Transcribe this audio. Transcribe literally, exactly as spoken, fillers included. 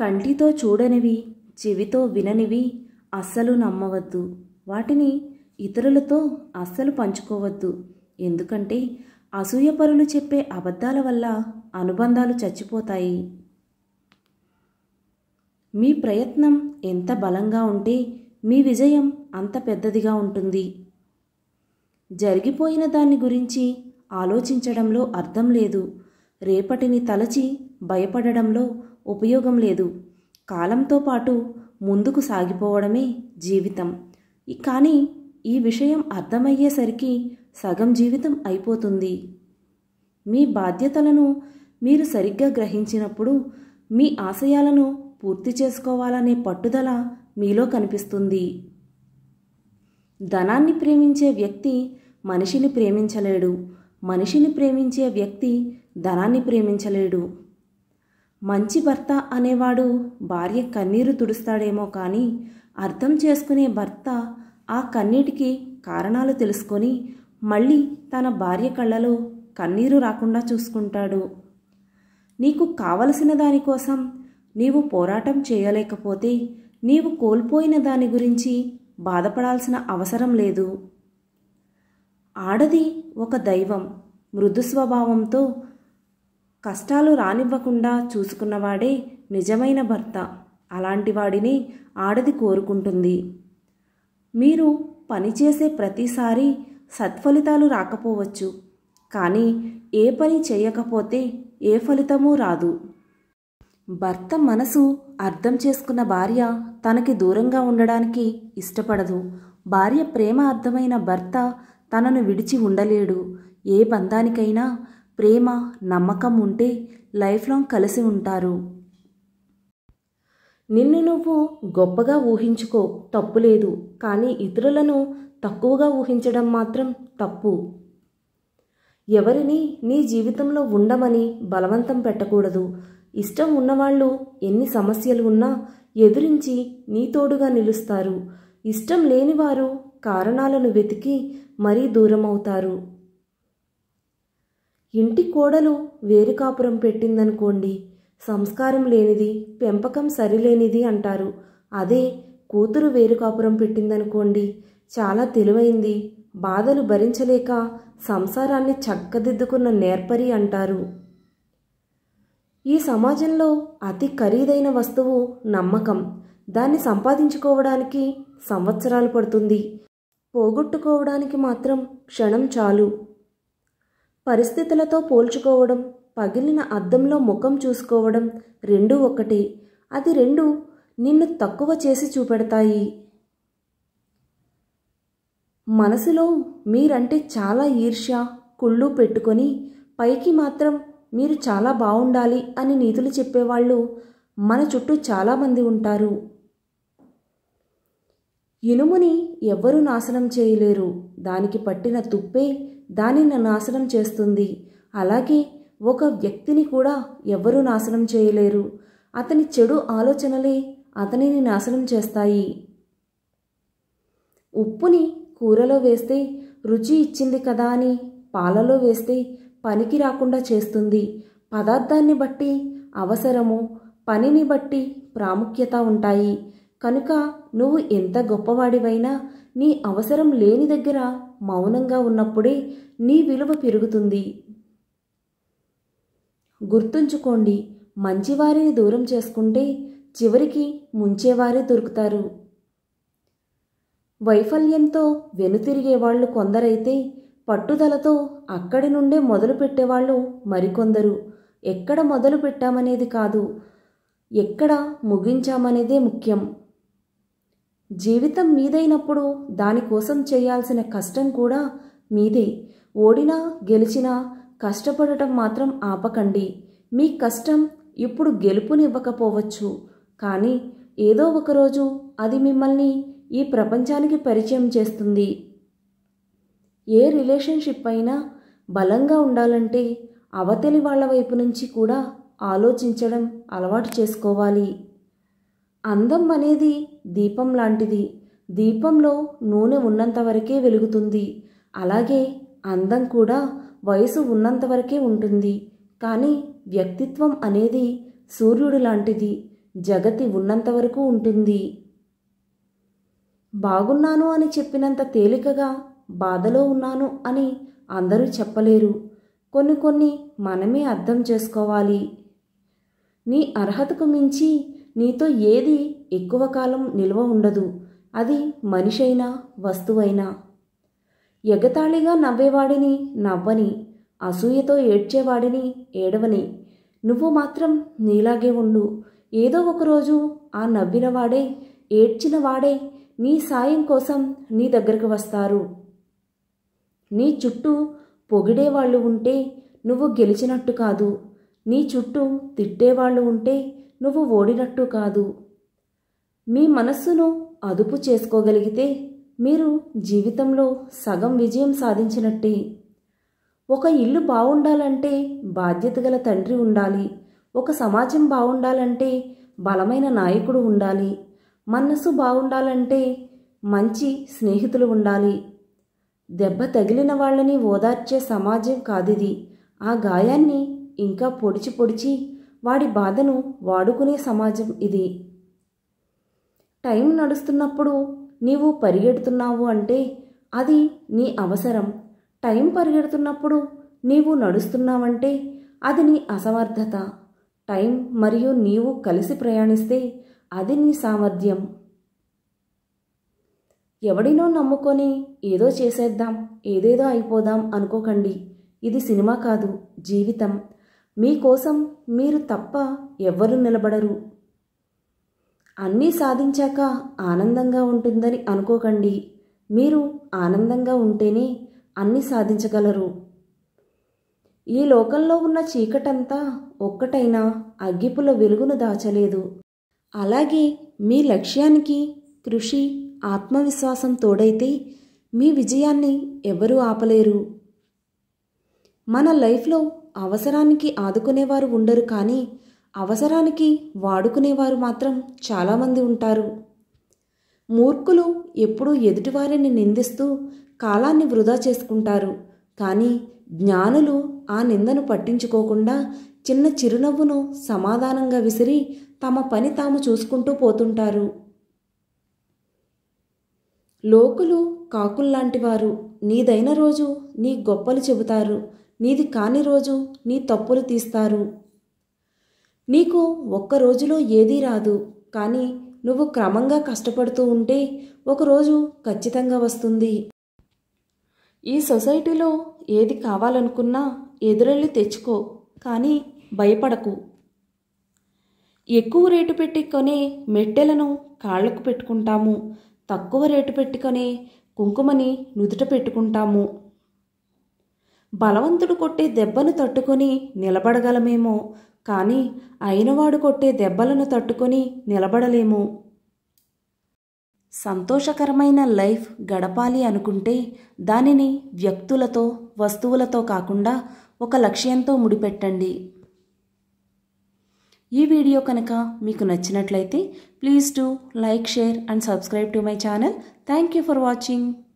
కంటితో చూడనివి, చెవితో విననివి అస్సలు నమ్మవద్దు. వాటిని ఇతరులతో అస్సలు పంచుకోవద్దు. ఎందుకంటే అసూయపరులు చెప్పే అబద్ధాల వల్ల అనుబంధాలు చచ్చిపోతాయి. మీ ప్రయత్నం ఎంత బలంగా ఉంటే మీ విజయం అంత పెద్దదిగా ఉంటుంది. జరిగిపోయిన దాన్ని గురించి ఆలోచించడంలో అర్థం లేదు. రేపటిని తలచి భయపడడంలో ఉపయోగం లేదు. కాలంతో పాటు ముందుకు సాగిపోవడమే జీవితం. కానీ ఈ విషయం అర్థమయ్యేసరికి సగం జీవితం అయిపోతుంది. మీ బాధ్యతలను మీరు సరిగ్గా గ్రహించినప్పుడు మీ ఆశయాలను పూర్తి చేసుకోవాలనే పట్టుదల మీలో కనిపిస్తుంది. ధనాన్ని ప్రేమించే వ్యక్తి మనిషిని ప్రేమించలేడు. మనిషిని ప్రేమించే వ్యక్తి ధనాన్ని ప్రేమించలేడు. మంచి భర్త అనేవాడు భార్య కన్నీరు తుడుస్తాడేమో కానీ అర్థం చేసుకునే భర్త ఆ కన్నీటికి కారణాలు తెలుసుకొని మళ్ళీ తన భార్య కళ్ళలో కన్నీరు రాకుండా చూసుకుంటాడు. నీకు కావలసిన దానికోసం నీవు పోరాటం చేయలేకపోతే నీవు కోల్పోయిన దాని గురించి బాధపడాల్సిన అవసరం లేదు. ఆడది ఒక దైవం. మృదు స్వభావంతో కష్టాలు రానివ్వకుండా చూసుకున్నవాడే నిజమైన భర్త. అలాంటి వాడిని ఆడది కోరుకుంటుంది. మీరు పనిచేసే ప్రతిసారి సత్ఫలితాలు రాకపోవచ్చు, కానీ ఏ పని చేయకపోతే ఏ ఫలితమూ రాదు. భర్త మనసు అర్థం చేసుకున్న భార్య తనకి దూరంగా ఉండడానికి ఇష్టపడదు. భార్య ప్రేమ అర్థమైన భర్త తనను విడిచి ఉండలేడు. ఏ బంధానికైనా ప్రేమ, నమ్మకం ఉంటే లైఫ్ లాంగ్ కలిసి ఉంటారు. నిన్ను నువ్వు గొప్పగా ఊహించుకో, తప్పులేదు. కానీ ఇతరులను తక్కువగా ఊహించడం మాత్రం తప్పు. ఎవరిని నీ జీవితంలో ఉండమని బలవంతం పెట్టకూడదు. ఇష్టం ఉన్నవాళ్ళు ఎన్ని సమస్యలు ఉన్నా ఎదురించి నీ తోడుగా నిలుస్తారు. ఇష్టం లేనివారు కారణాలను వెతికి మరీ దూరం అవుతారు. ఇంటి కోడలు వేరు కాపురం పెట్టిందనుకోండి, సంస్కారం లేనిది, పెంపకం సరిలేనిది అంటారు. అదే కూతురు వేరు కాపురం పెట్టిందనుకోండి, చాలా తెలివైంది, బాధలు భరించలేక సంసారాన్ని చక్కదిద్దుకున్న నేర్పరి అంటారు. ఈ సమాజంలో అతి ఖరీదైన వస్తువు నమ్మకం. దాన్ని సంపాదించుకోవడానికి సంవత్సరాలు పడుతుంది, పోగొట్టుకోవడానికి మాత్రం క్షణం చాలు. పరిస్థితులతో పోల్చుకోవడం, పగిలిన అద్దంలో ముఖం చూసుకోవడం రెండూ ఒక్కటే. అది రెండు నిన్ను తక్కువ చేసి చూపెడతాయి. మనసులో మీరంటే చాలా ఈర్ష్య, కుళ్ళు పెట్టుకొని పైకి మాత్రం మీరు చాలా బాగుండాలి అని నీతులు చెప్పేవాళ్ళు మన చుట్టూ చాలామంది ఉంటారు. ఇనుముని ఎవ్వరూ నాశనం చేయలేరు. దానికి పట్టిన తుప్పే దానిని నాశనం చేస్తుంది. అలాగే ఒక వ్యక్తిని కూడా ఎవ్వరూ నాశనం చేయలేరు. అతని చెడు ఆలోచనలే అతనిని నాశనం చేస్తాయి. ఉప్పుని కూరలో వేస్తే రుచి ఇచ్చింది కదా అని పాలలో వేస్తే పనికి రాకుండా చేస్తుంది. పదార్థాన్ని బట్టి అవసరము, పనిని బట్టి ప్రాముఖ్యత ఉంటాయి. కనుక నువ్వు ఎంత గొప్పవాడివైనా నీ అవసరం లేని దగ్గర మౌనంగా ఉన్నప్పుడే నీ విలువ పెరుగుతుంది. గుర్తుంచుకోండి, మంచివారిని దూరం చేసుకుంటే చివరికి ముంచేవారే దొరుకుతారు. వైఫల్యంతో వెనుతిరిగేవాళ్లు కొందరైతే పట్టుదలతో అక్కడి నుండే మొదలు పెట్టేవాళ్ళు మరికొందరు. ఎక్కడ మొదలు పెట్టామనేది కాదు, ఎక్కడ ముగించామనేదే ముఖ్యం. జీవితం మీదైనప్పుడు దానికోసం చేయాల్సిన కష్టం కూడా మీదే. ఓడినా గెలిచినా కష్టపడటం మాత్రం ఆపకండి. మీ కష్టం ఇప్పుడు గెలుపునివ్వకపోవచ్చు, కానీ ఏదో ఒకరోజు అది మిమ్మల్ని ఈ ప్రపంచానికి పరిచయం చేస్తుంది. ఏ రిలేషన్షిప్ అయినా బలంగా ఉండాలంటే అవతలి వాళ్ళ వైపు నుంచి కూడా ఆలోచించడం అలవాటు చేసుకోవాలి. అందం అనేది దీపం లాంటిది. దీపంలో నూనె ఉన్నంతవరకే వెలుగుతుంది. అలాగే అందం కూడా వయసు ఉన్నంతవరకే ఉంటుంది. కానీ వ్యక్తిత్వం అనేది సూర్యుడు లాంటిది. జగతి ఉన్నంత వరకు ఉంటుంది. బాగున్నాను అని చెప్పినంత తేలికగా బాధలో ఉన్నాను అని అందరూ చెప్పలేరు. కొన్ని కొన్ని మనమే అర్థం చేసుకోవాలి. నీ అర్హతకు మించి నీతో ఏది ఎక్కువ కాలం నిల్వ ఉండదు. అది మనిషి అయినా వస్తువైనా. ఎగతాళిగా నవ్వేవాడిని నవ్వని, అసూయతో ఏడ్చేవాడిని ఏడవని, నువ్వు మాత్రం నీలాగే ఉండు. ఏదో ఒకరోజు ఆ నవ్వినవాడే ఏడ్చినవాడే నీ సాయం కోసం నీ దగ్గరకు వస్తారు. నీ చుట్టూ పొగిడేవాళ్ళు ఉంటే నువ్వు గెలిచినట్టు కాదు. నీ చుట్టూ తిట్టేవాళ్ళు ఉంటే నువ్వు ఓడినట్టు కాదు. మీ మనస్సును అదుపు చేసుకోగలిగితే మీరు జీవితంలో సగం విజయం సాధించినట్టే. ఒక ఇల్లు బాగుండాలంటే బాధ్యత గల తండ్రి ఉండాలి. ఒక సమాజం బాగుండాలంటే బలమైన నాయకుడు ఉండాలి. మనసు బాగుండాలంటే మంచి స్నేహితులు ఉండాలి. దెబ్బ తగిలిన వాళ్ళని ఓదార్చే సమాజం కాదిది. ఆ గాయాన్ని ఇంకా పొడిచి పొడిచి వాడి బాధను వాడుకునే సమాజం ఇది. టైం నడుస్తున్నప్పుడు నీవు పరిగెడుతున్నావు అంటే అది నీ అవసరం. టైం పరిగెడుతున్నప్పుడు నీవు నడుస్తున్నావంటే అది నీ అసమర్థత. టైం మరియు నీవు కలిసి ప్రయాణిస్తే అది నీ సామర్థ్యం. ఎవడినో నమ్ముకొని ఏదో చేసేద్దాం, ఏదేదో అయిపోదాం అనుకోకండి. ఇది సినిమా కాదు, జీవితం. మీకోసం మీరు తప్ప ఎవ్వరూ నిలబడరు. అన్నీ సాధించాక ఆనందంగా ఉంటుందని అనుకోకండి. మీరు ఆనందంగా ఉంటేనే అన్నీ సాధించగలరు. ఈ లోకంలో ఉన్న చీకటంతా ఒక్కటైనా అగ్గిపుల్ల వెలుగును దాచలేదు. అలాగే మీ లక్ష్యానికి కృషి, ఆత్మవిశ్వాసం తోడైతే మీ విజయాన్ని ఎవరూ ఆపలేరు. మన లైఫ్లో అవసరానికి ఆదుకునేవారు ఉండరు, కానీ అవసరానికి వాడుకునేవారు మాత్రం చాలామంది ఉంటారు. మూర్ఖులు ఎప్పుడూ ఎదుటివారిని నిందిస్తూ కాలాన్ని వృధా చేసుకుంటారు. కానీ జ్ఞానులు ఆ నిందను పట్టించుకోకుండా చిన్న చిరునవ్వును సమాధానంగా విసిరి తమ పని తాము చూసుకుంటూ పోతుంటారు. లోకులు కాకుల్లాంటివారు. నీదైన రోజు నీ గొప్పలు చెబుతారు, నీది కాని రోజు నీ తప్పులు తీస్తారు. నీకు ఒక్క రోజులో ఏదీ రాదు, కానీ నువ్వు క్రమంగా కష్టపడుతూ ఉంటే ఒకరోజు ఖచ్చితంగా వస్తుంది. ఈ సొసైటీలో ఏది కావాలనుకున్నా ఎదురెళ్ళి తెచ్చుకో, కానీ భయపడకు. ఎక్కువ రేటు పెట్టి కొనే మెట్టెలను కాళ్లకు పెట్టుకుంటాము, తక్కువ రేటు పెట్టుకొనే కుంకుమని నుదుట పెట్టుకుంటాము. బలవంతుడు కొట్టే దెబ్బను తట్టుకొని నిలబడగలమేమో, కానీ అయినవాడు కొట్టే దెబ్బలను తట్టుకొని నిలబడలేము. సంతోషకరమైన లైఫ్ గడపాలి అనుకుంటే దానిని వ్యక్తులతో, వస్తువులతో కాకుండా ఒక లక్ష్యంతో ముడిపెట్టండి. ఈ వీడియో కనుక మీకు నచ్చినట్లయితే please do like, share and subscribe to my channel. Thank you for watching.